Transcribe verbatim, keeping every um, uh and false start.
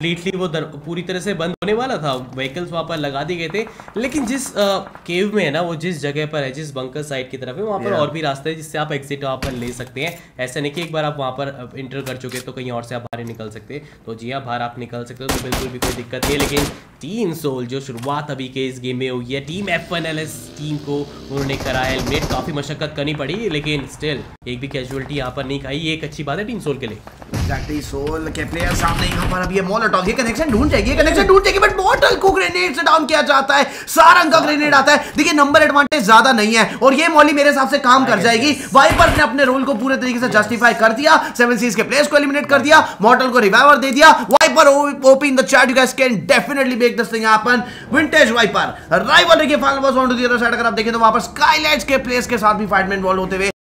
Completely वो पूरी तरह से बंद होने वाला था, व्हीकल्स वहाँ पर लगा दिए गए थे, लेकिन जिस केव में है ना, वो जिस जगह पर है, जिस बंकर साइड की तरफ है, वहाँ पर yeah. और भी रास्ते हैं जिससे आप एग्जिट वहाँ पर ले सकते हैं। ऐसा नहीं कि एक बार आप वहाँ पर इंटर कर चुके तो कहीं और से आप बाहर निकल सकते। तो जी हाँ, बाहर आप निकल सकते हो, तो बिल्कुल भी कोई दिक्कत नहीं है। लेकिन टीम सोल जो शुरुआत अभी के इस गेम में हुई है, team F one L S team को उन्होंने कराया एलिमिनेट। काफ़ी मशक्कत करनी पड़ी, लेकिन स्टिल एक भी कैजुअलिटी यहाँ पर नहीं खाई। ये एक अच्छी बात है टीम सोल के लिए। एग्जैक्टली, सोल के प्लेयर सामने यहाँ पर अभी ये मोलोटॉव, ये कनेक्शन ढूंढ जाएगी, ये कनेक्शन ढूंढ जाएगी, बट मॉर्टल को ग्रेनेड से डाउन किया जाता है। सारंग का ग्रेनेड आता है। देखिए नंबर एडवांटेज ज्यादा नहीं है और ये मॉली मेरे हिसाब से काम कर जाएगी। वाइपर ने अपने रोल को पूरे तरीके से जस्टिफाई कर दिया, सेवन सीज के प्लेयर्स को एलिमिनेट कर दिया, मॉर्टल को रिवाइवर दे दिया। Viper OP in the chat, you guys can definitely make this thing happen. Vintage Viper rivalry के final boss on to the other side. अगर आप देखें तो वहां पर स्काईलाइट्स के प्लेयर्स के साथ भी फाइट में इन्वॉल्व होते हुए